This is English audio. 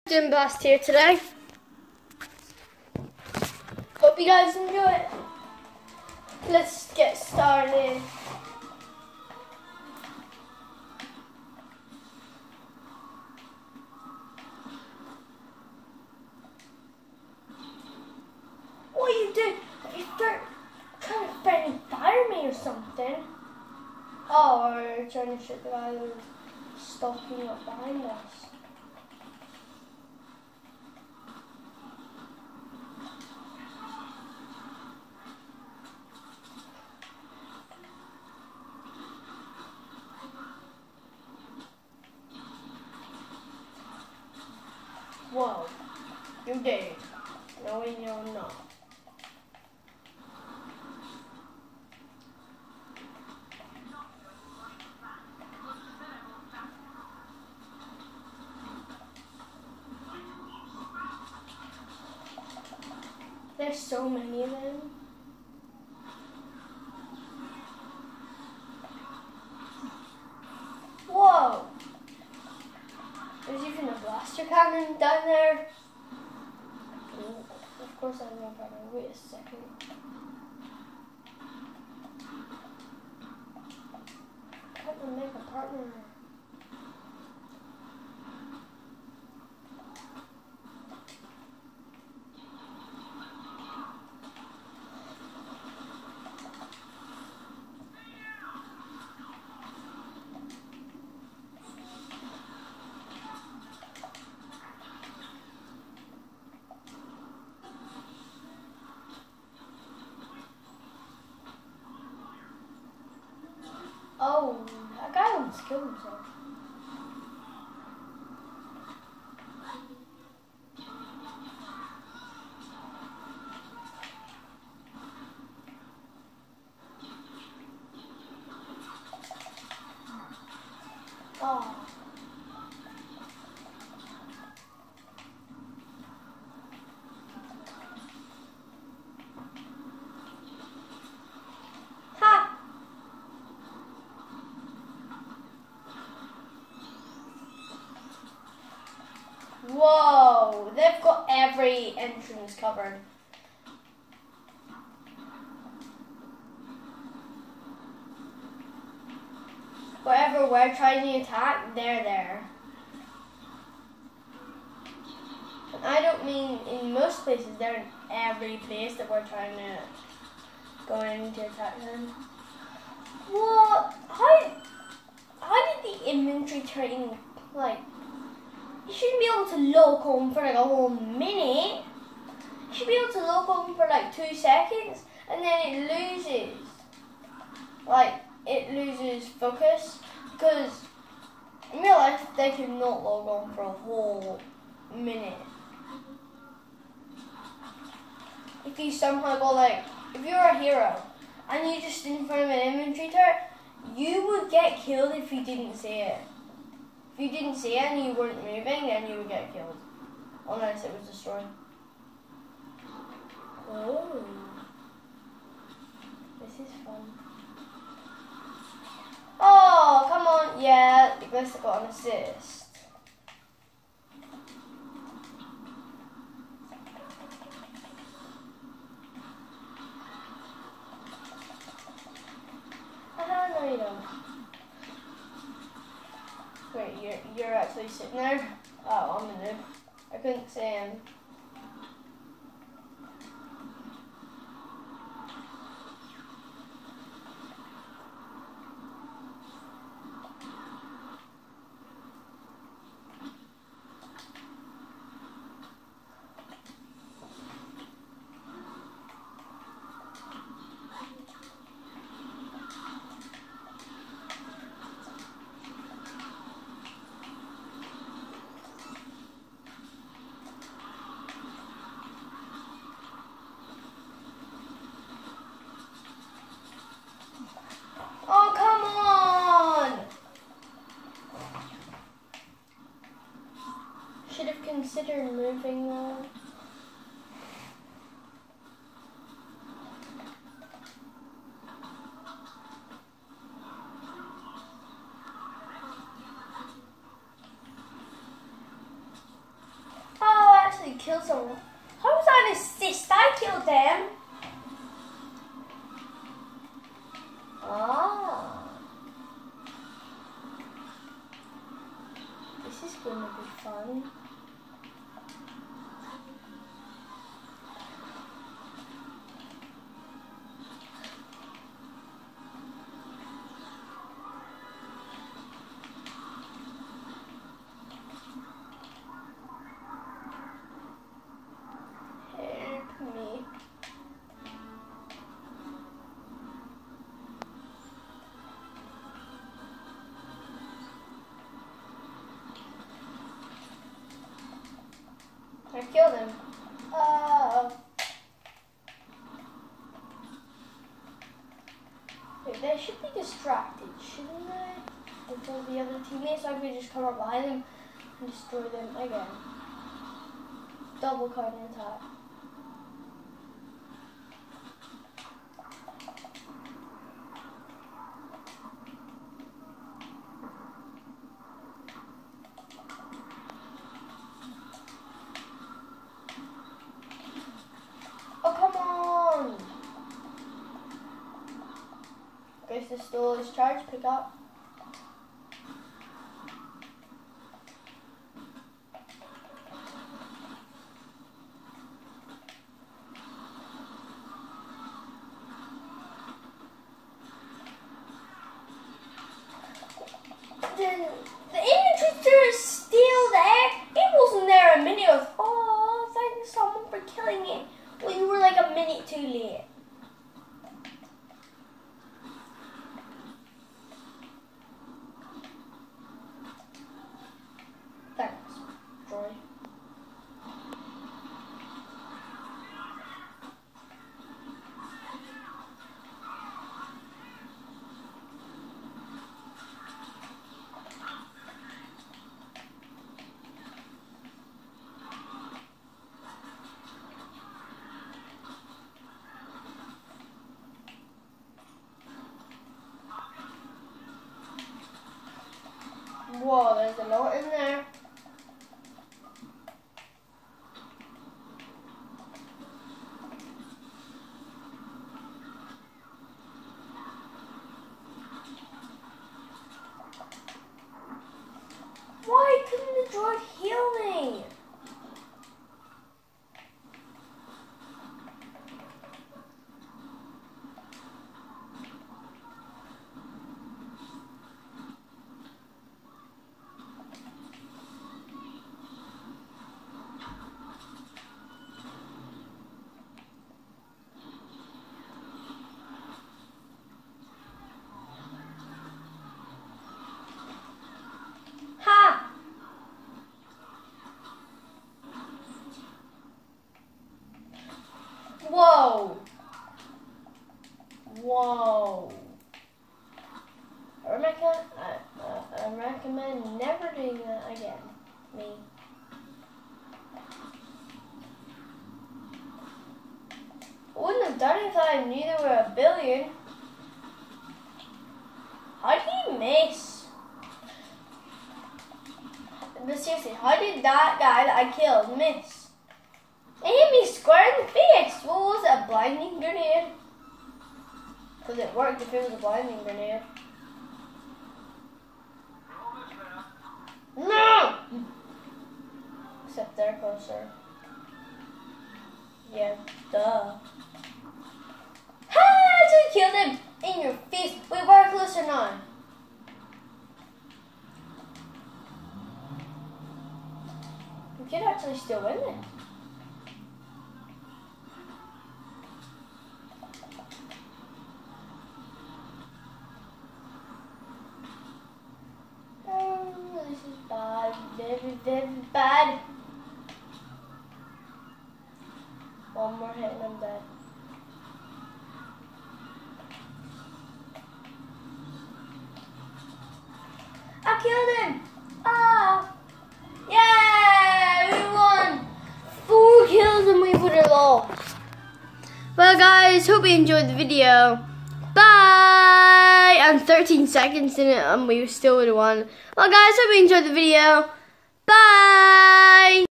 Gym Blast here today. Hope you guys enjoy it. Let's get started. What are you doing? Are you trying to friendly fire me or something? Oh, or you're trying to shoot the guy who's stalking up behind us. Whoa, you're dead. No, you're not. There's so many of them. Whoa! There's even a blaster cannon down there. Of course I have no partner. Wait a second. Can't make a partner. Oh, that guy almost killed himself. Oh. Ha! Whoa, they've got every entrance covered. Wherever we're trying to attack, they're there. And I don't mean in most places, they're in every place that we're trying to go in to attack them. What? How did the inventory turn, like, you shouldn't be able to lock on for like a whole minute. You should be able to lock on for like 2 seconds and then it loses. Like, it loses focus. Because in real life, they cannot log on for a whole minute. If you somehow go like, if you're a hero and you just in front of an inventory turret, you would get killed if you didn't see it. If you didn't see it and you weren't moving, then you would get killed. Unless it was destroyed. Oh. This is fun. Oh, come on. Yeah, at least I got an assist. No, you don't. Wait, you're actually sitting there? Oh, I'm a noob. I couldn't see him. Oh, come on! Should have considered moving though. killed someone. How was that an assist? I killed them. Ah. This is going to be fun. I killed him. Wait, they should be distracted, shouldn't they? With all the other teammates, so I could just come up behind them and destroy them again. Double counter attack. Goes to store his charge, pick up. The infantry turret is still there. It wasn't there a minute ago. Oh, thank someone for killing it. Well, you were like a minute too late. Thanks, Troy. Whoa, there's a lot in there. Why couldn't the droid heal me? Whoa! Whoa! I recommend never doing that again. Me. I wouldn't have done it if I knew there were a billion. How did you miss? But seriously, how did that guy that I killed miss? It hit me square in the face. What was it, a blinding grenade? Because it worked if it was a blinding grenade. No! Except they're closer. Yeah, duh. Ha! I just killed him in your face. Wait, we're closer now. We could actually still win it. This is bad, very, very bad. One more hit and I'm dead. I killed him! Ah! Yeah! We won! 4 kills and we would have lost. Well guys, hope you enjoyed the video. Bye! And 13 seconds in it and we still would have won. Well guys, hope you enjoyed the video. Bye!